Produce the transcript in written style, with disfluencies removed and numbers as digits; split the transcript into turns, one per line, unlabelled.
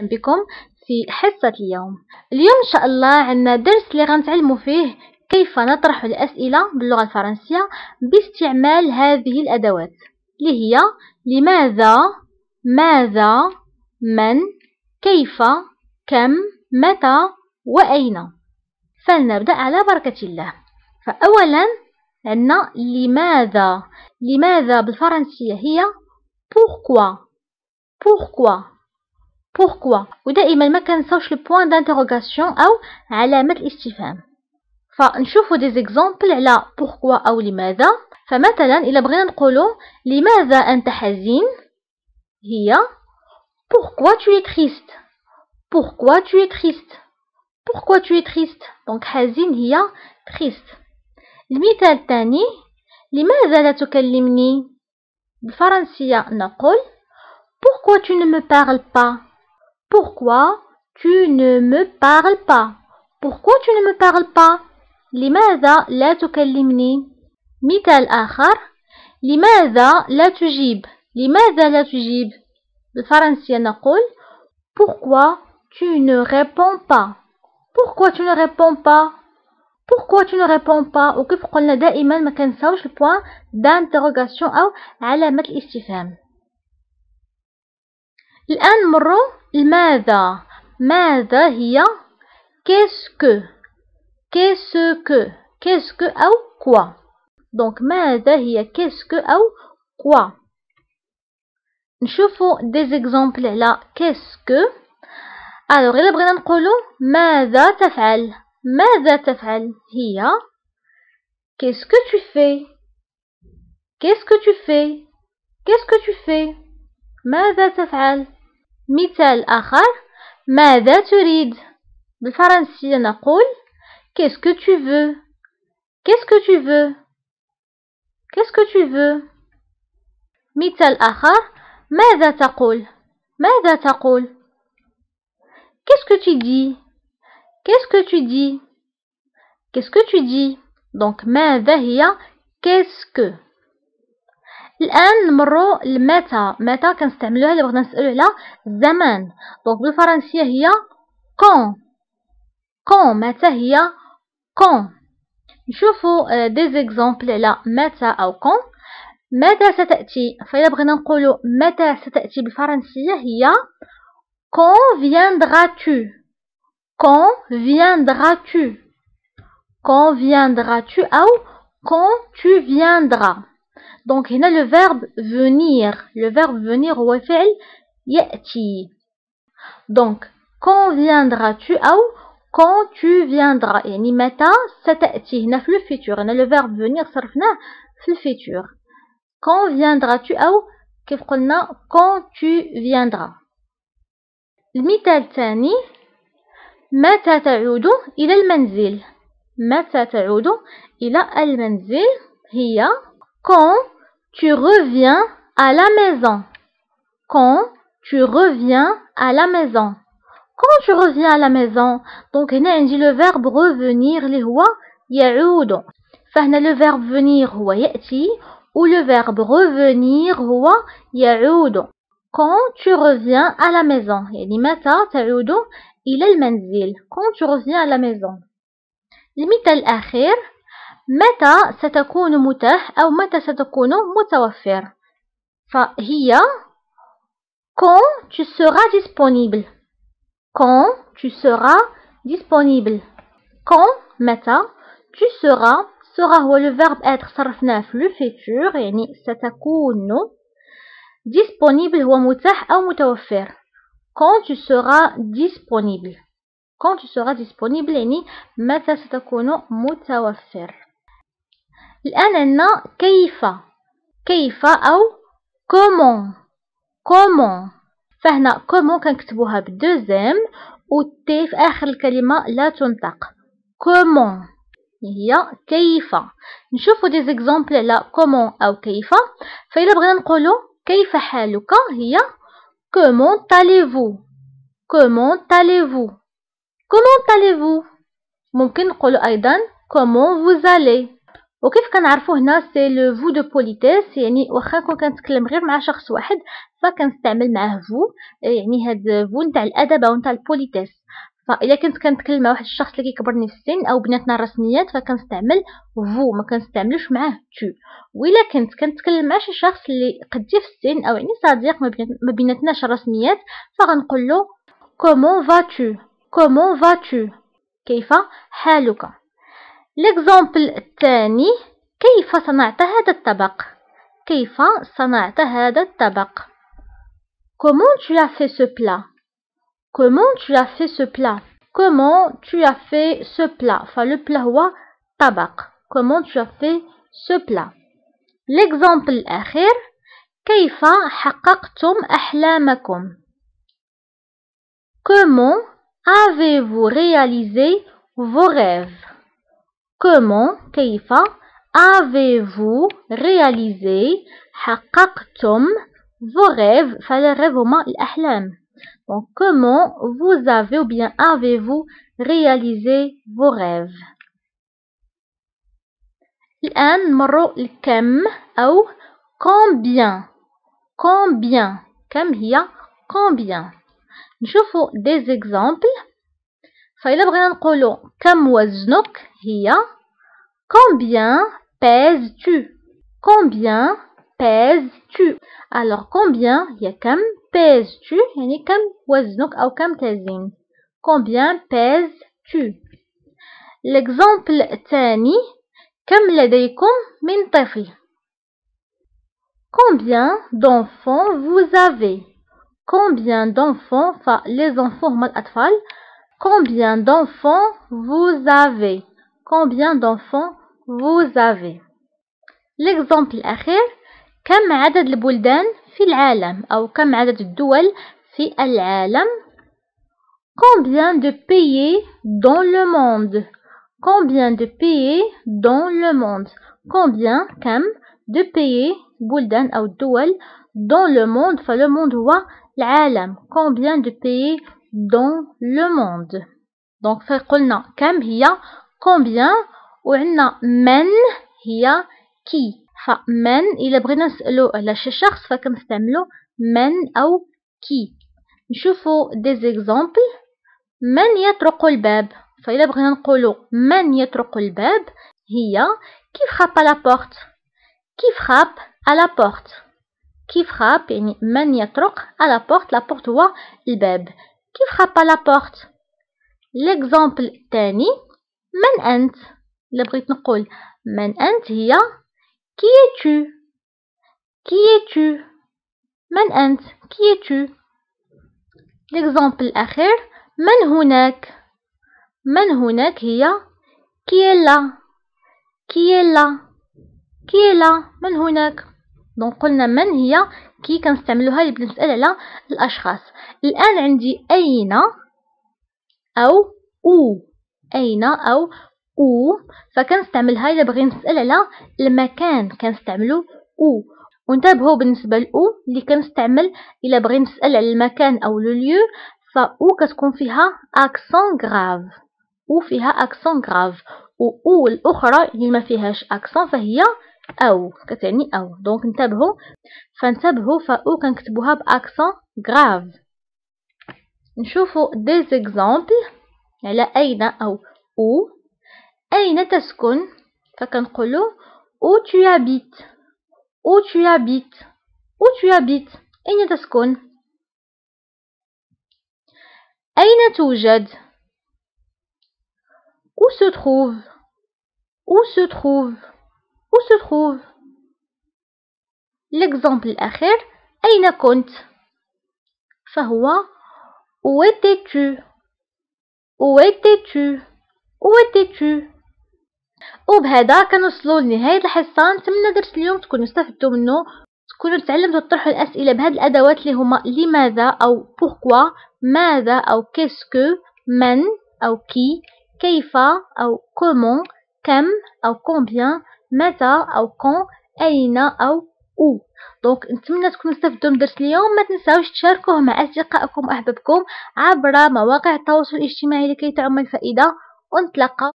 بكم في حصة اليوم. اليوم إن شاء الله عندنا درس اللي غنتعلموا فيه كيف نطرح الأسئلة باللغة الفرنسية باستعمال هذه الأدوات اللي هي لماذا، ماذا، من، كيف، كم، متى، وأين. فلنبدأ على بركة الله. فأولا عندنا لماذا. لماذا بالفرنسية هي pourquoi. ودائما ما كنساوش البوان دانتيروغاسيون أو علامة الاستفهام. فنشوفوا دي زيكزامبل على pourquoi أو لماذا. فمثلا إلا بغينا نقولوا لماذا أنت حزين هي pourquoi tu es triste. دونك حزين هي triste. المثال الثاني لماذا لا تكلمني بالفرنسية نقول pourquoi tu ne me parles pas. لماذا لا تكلمني. مثال آخر لماذا لا تجيب بالفرنسية نقول pourquoi tu ne réponds pas. وكيف قلنا دائما ما كنساوش البوان دانتيروغاسيون أو علامة الاستفهام. الآن نمروا الماذا. ماذا هي qu'est-ce que أو quoi. دونك ماذا هي qu'est-ce que أو quoi. نشوفوا دي زيكزامبل على qu'est-ce que. alors إلا بغينا نقولوا ماذا تفعل هي qu'est-ce que tu fais. ماذا تفعل. مثال آخر ماذا تريد بالفرنسية نقول qu'est-ce que tu veux. مثال آخر ماذا تقول. qu'est-ce que tu dis. donc ماذا هي qu'est-ce que. الآن نمروا المتى. متى كنستعملوها إلا بغينا نسألو على الزمان. دونك بالفرنسية هي quand. متى هي quand. نشوفوا دي زيكزامبل على متى أو quand. متى ستأتي. فإلا بغينا نقولوا متى ستأتي بالفرنسية هي quand viendras-tu أو quand tu viendras. donc هنا le verbe venir هو فعل يأتي. donc quand viendras-tu أو quand tu viendras يعني متى ستأتي. هنا في الفيتور هنا le verbe venir صرفناه في الفيتور. quand viendras-tu أو كيف قلنا quand tu viendras. المثال الثاني متى تعود إلى المنزل. هي quand tu reviens à la maison. donc هنا عندي le verbe revenir اللي هو يعود. فهنا le verbe venir هو يأتي و le verbe revenir هو يعود. quand tu reviens à la maison يعني متى تعود إلى المنزل. quand tu reviens à la maison. المثال الأخير متى ستكون متاح أو متى ستكون متوفر. فهي quand tu seras disponible. quand متى tu seras هو le verbe être صرفناه في le futur يعني ستكون. disponible هو متاح أو متوفر. quand tu seras disponible يعني متى ستكون متوفر. الآن عندنا كيف أو comment. فهنا comment كنكتبوها بالدوزيم والتي في آخر الكلمة لا تنطق. comment هي كيف. نشوفوا دي زيكزامبل على comment أو كيف. فإلا بغينا نقولوا كيف حالك هي comment allez-vous. ممكن نقولوا أيضا comment vous allez. وكيف كنعرفوا هنا سي لو فو دو بوليتيس، يعني واخا نكون كنتكلم غير مع شخص واحد فكنستعمل معاه فو، يعني هاد فو نتاع الادب او نتاع البوليتيس. فاذا كنت كنتكلم مع واحد الشخص اللي كيكبرني في السن او بيناتنا الرسميات فكنستعمل فو، ما كنستعملوش معاه تو. وإلا كنت كنتكلم مع شي شخص اللي قدي في السن او يعني صديق ما بيناتناش الرسميات فغنقول له كومون فاتو، كومون فاتو، كيف حالك. ليكزامبل الثاني، كيف صنعت هذا الطبق؟ كيف صنعت هذا الطبق؟ Comment tu as fait ce plat? Comment tu as fait ce plat? Comment tu as fait ce plat? فالو plat هو طبق. Comment tu as fait ce plat? L'exemple الأخير، كيف حققتم أحلامكم؟ Comment avez-vous réalisé vos rêves? Comment كيف avez-vous réalisé حققتم vos rêves فles rêves هما الأحلام. Donc comment vous avez ou bien avez-vous réalisé vos rêves. الآن نمروا الكم أو combien. combien كم هي combien. نشوفوا des exemples. فإلا بغينا نقولوا كم وزنك هي combien pèses-tu. combien pèses-tu. alors combien هي كم، pèses-tu يعني كم وزنك أو كم تزن. combien pèses-tu. l'exemple الثاني، كم لديكم من طفل؟ combien d'enfants vous avez. combien d'enfants les enfants هما الأطفال. combien d'enfants vous avez. combien d'enfants vous avez. l'exemple الأخير، كم عدد البلدان في العالم أو كم عدد الدول في العالم. combien de pays dans le monde. combien de pays dans le monde. combien كم de pays بلدان أو الدول dans le monde فلو monde هو العالم. combien de pays dans le monde. donc فقلنا كم هي combien وعندنا من هي كي. فمن إلا بغينا نسألو على شي شخص فكنستعملو من أو كي. نشوفو des exemples. من يطرق الباب. فإلا بغينا نقولو من يطرق الباب هي qui frappe à la porte. qui frappe à la porte. qui frappe يعني من يطرق à la porte. la porte هو الباب. qui frappe à la porte. l'exemple الثاني، من أنت. إلا بغيت نقول من أنت هي qui es-tu. qui es-tu. من أنت qui es-tu. l'exemple الأخير، من هناك. من هناك هي qui est là. qui est là. qui est là. من هناك. دونك قلنا من هي كي كنستعملوها اللي بنسأل على الأشخاص. الآن عندي أين أو أو. أين أو أو فكنستعملها إلا بغي نسأل على المكان كنستعملو أو. وانتبهوا بالنسبة لأو اللي كنستعمل إلا بغي نسأل على المكان أو لو ليو فأو كتكون فيها أكسون غراف. أو فيها أكسون غراف. وأو الأخرى اللي ما فيهاش أكسون فهي أو كتعني أو. دونك انتبهوا فانتبهوا فأو كنكتبوها بأكسون غراف. نشوفوا des exemples على أين أو أو. أين تسكن فكنقولوا où tu habites. où tu habites. où tu habites. أين تسكن. أين توجد. où se trouve. où se trouve. où se trouve. l'exemple الأخير، أين كنت فهو où étais-tu. où étais-tu. où étais-tu. وبهذا كنوصلوا لنهاية الحصة. نتمنى درس اليوم تكونوا استفدتوا منه، تكونوا تعلمتوا تطرحوا الأسئلة بهذه الأدوات اللي هما لماذا أو pourquoi، ماذا أو qu'est-ce que، من أو qui، كيف أو comment، كم أو combien، متى أو quand، أين أو où. دونك نتمنى تكونوا استفدتوا من درس اليوم. ما تنساوش تشاركوه مع أصدقائكم وأحبابكم عبر مواقع التواصل الاجتماعي لكي تعم الفائدة. ونتلقى